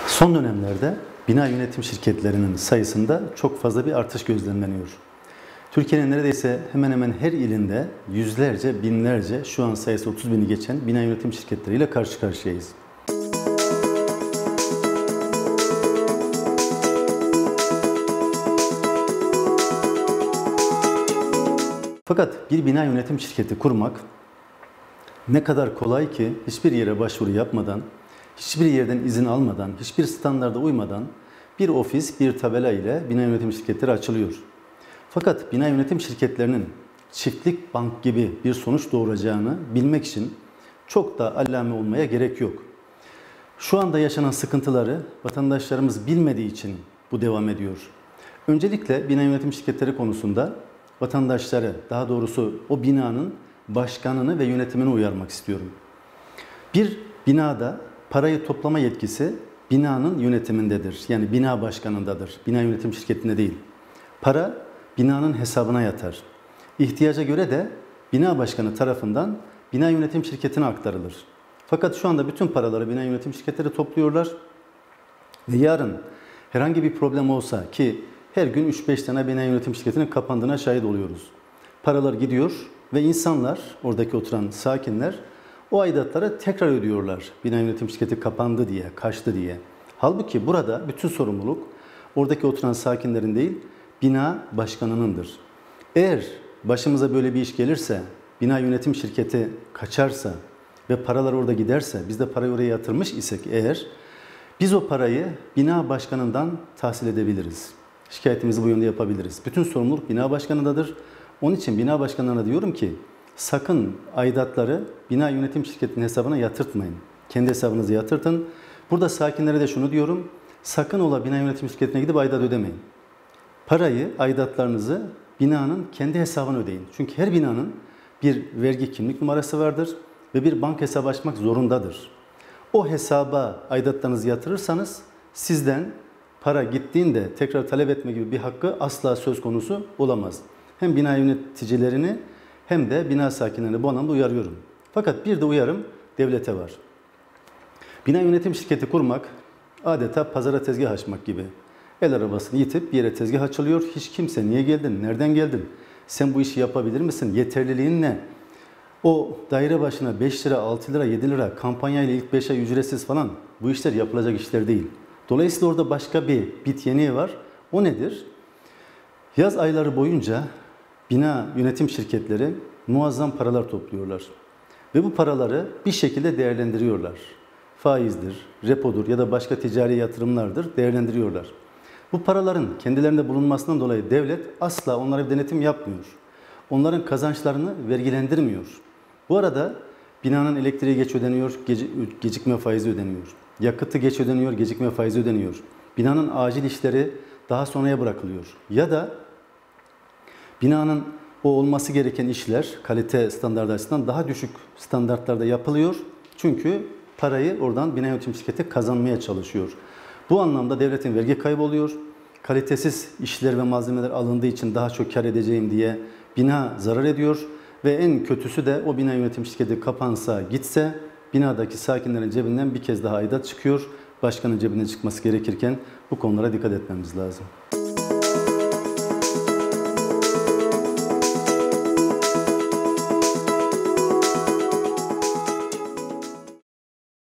Son dönemlerde bina yönetim şirketlerinin sayısında çok fazla bir artış gözlemleniyor. Türkiye'nin neredeyse hemen hemen her ilinde yüzlerce, binlerce, şu an sayısı 30 bini geçen bina yönetim şirketleriyle karşı karşıyayız. Fakat bir bina yönetim şirketi kurmak ne kadar kolay ki hiçbir yere başvuru yapmadan, hiçbir yerden izin almadan, hiçbir standarda uymadan bir ofis, bir tabela ile bina yönetim şirketleri açılıyor. Fakat bina yönetim şirketlerinin çiftlik bank gibi bir sonuç doğuracağını bilmek için çok da allame olmaya gerek yok. Şu anda yaşanan sıkıntıları vatandaşlarımız bilmediği için bu devam ediyor. Öncelikle bina yönetim şirketleri konusunda vatandaşları, daha doğrusu o binanın başkanını ve yönetimini uyarmak istiyorum. Bir binada parayı toplama yetkisi binanın yönetimindedir. Yani bina başkanındadır. Bina yönetim şirketinde değil. Para binanın hesabına yatar. İhtiyaca göre de bina başkanı tarafından bina yönetim şirketine aktarılır. Fakat şu anda bütün paraları bina yönetim şirketleri topluyorlar. Ve yarın herhangi bir problem olsa, ki her gün 3-5 tane bina yönetim şirketinin kapandığına şahit oluyoruz. Paralar gidiyor ve insanlar, oradaki oturan sakinler o aidatları tekrar ödüyorlar. Bina yönetim şirketi kapandı diye, kaçtı diye. Halbuki burada bütün sorumluluk oradaki oturan sakinlerin değil, bina başkanınındır. Eğer başımıza böyle bir iş gelirse, bina yönetim şirketi kaçarsa ve paralar orada giderse, biz de parayı oraya yatırmış isek eğer, biz o parayı bina başkanından tahsil edebiliriz. Şikayetimizi bu yönde yapabiliriz. Bütün sorumluluk bina başkanındadır. Onun için bina başkanlarına diyorum ki, sakın aidatları bina yönetim şirketinin hesabına yatırtmayın. Kendi hesabınıza yatırtın. Burada sakinlere de şunu diyorum, sakın ola bina yönetim şirketine gidip aidat ödemeyin. Parayı, aidatlarınızı binanın kendi hesabına ödeyin. Çünkü her binanın bir vergi kimlik numarası vardır ve bir banka hesabı açmak zorundadır. O hesaba aidatlarınızı yatırırsanız sizden para gittiğinde tekrar talep etme gibi bir hakkı asla söz konusu olamaz. Hem bina yöneticilerini hem de bina sakinlerini bu anlamda uyarıyorum. Fakat bir de uyarım devlete var. Bina yönetim şirketi kurmak adeta pazara tezgah açmak gibi. El arabasını itip bir yere tezgah açılıyor. Hiç kimse niye geldin, nereden geldin, sen bu işi yapabilir misin, yeterliliğin ne? O daire başına 5 lira, 6 lira, 7 lira kampanyayla ilk 5 ay ücretsiz falan, bu işler yapılacak işler değil. Dolayısıyla orada başka bir bit yeniği var. O nedir? Yaz ayları boyunca bina yönetim şirketleri muazzam paralar topluyorlar. Ve bu paraları bir şekilde değerlendiriyorlar. Faizdir, repodur ya da başka ticari yatırımlardır, değerlendiriyorlar. Bu paraların kendilerinde bulunmasından dolayı devlet asla onlara bir denetim yapmıyor. Onların kazançlarını vergilendirmiyor. Bu arada binanın elektriği geç ödeniyor, gecikme faizi ödeniyor. Yakıtı geç ödeniyor, gecikme faizi ödeniyor. Binanın acil işleri daha sonraya bırakılıyor. Ya da binanın o olması gereken işler kalite standartı açısından daha düşük standartlarda yapılıyor. Çünkü parayı oradan bina yönetim şirketi kazanmaya çalışıyor. Bu anlamda devletin vergi kaybı oluyor. Kalitesiz işler ve malzemeler alındığı için daha çok kar edeceğim diye bina zarar ediyor. Ve en kötüsü de o bina yönetim şirketi kapansa, gitse binadaki sakinlerin cebinden bir kez daha aidat çıkıyor. Başkanın cebinden çıkması gerekirken bu konulara dikkat etmemiz lazım.